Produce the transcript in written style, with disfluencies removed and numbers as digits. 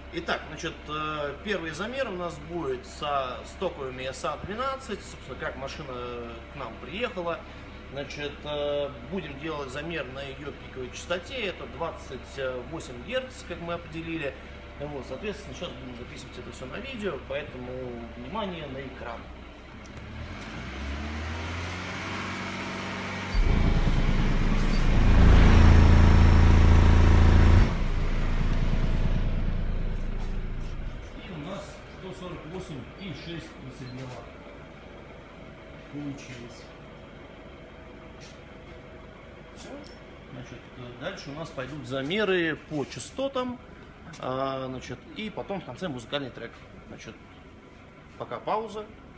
Итак, значит, первый замер у нас будет со стоковыми SA12, собственно, как машина к нам приехала. Значит, будем делать замер на ее пиковой частоте, это 28 Гц, как мы определили. Вот, соответственно, сейчас будем записывать это все на видео, поэтому внимание на экран. И у нас 148,6 децибела получилось. Значит, дальше у нас пойдут замеры по частотам, значит, и потом в конце музыкальный трек. Значит, пока пауза.